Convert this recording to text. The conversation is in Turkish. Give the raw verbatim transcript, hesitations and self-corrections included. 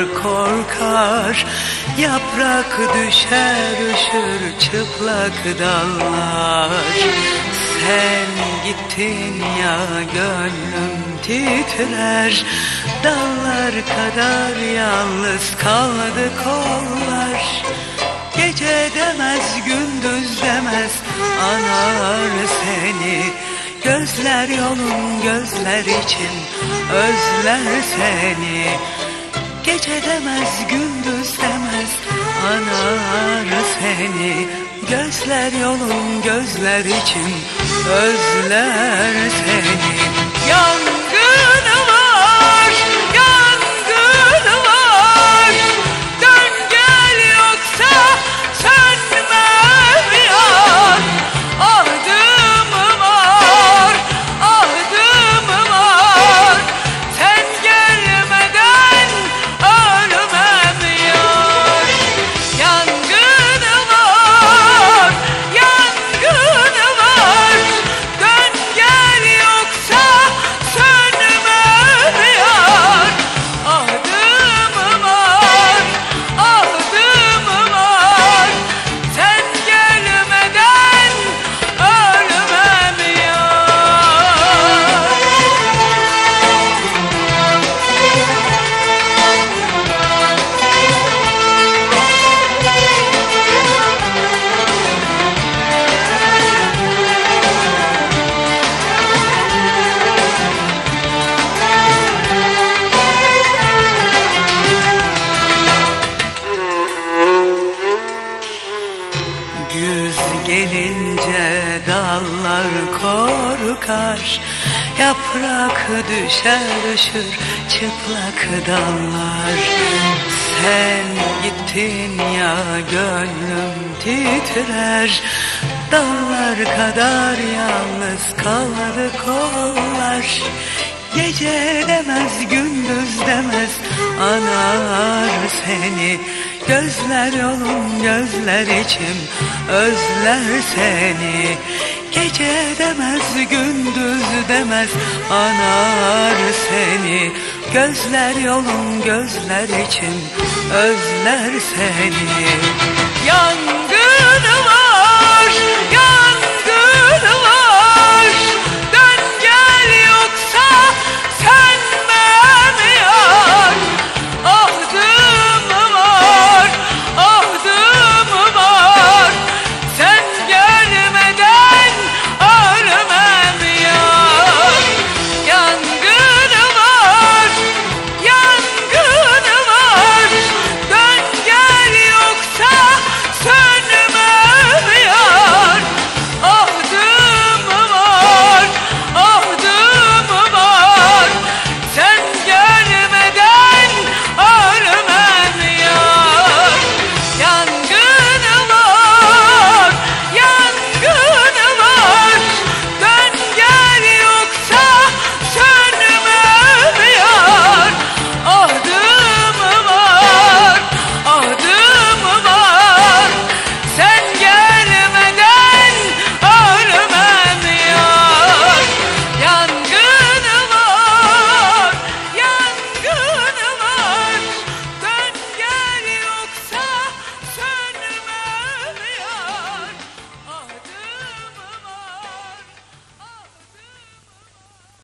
korkar, yaprak düşer üşür çıplak dallar. Sen gittin ya gönlüm titrer, dallar kadar yalnız kaldı kollar. Gece demez gündüz demez anar seni, gözler yolun gözler için özler seni. Gece demez gündüz demez anar seni, gözler yolun gözler için özler seni. Yangın var, yangın var, dön gel yoksa sönmem yan. Ahdım var, ahdım var, sen gelmeden ölmem yan. Yangın var, yangın var, dön gel yoksa sönmem yan. Ahdım var, ahdım var, sen gelmeden ölmem yan. Güz gelince dallar korkar, yaprak düşer üşür çıplak dallar. Sen gittin ya gönlüm titrer, dallar kadar yalnız kaldı kollar. Gece demez gündüz demez anar seni, gözler yolun gözler için özler seni. Gece demez gündüz demez anar seni, gözler yolun gözler için özler seni. Yan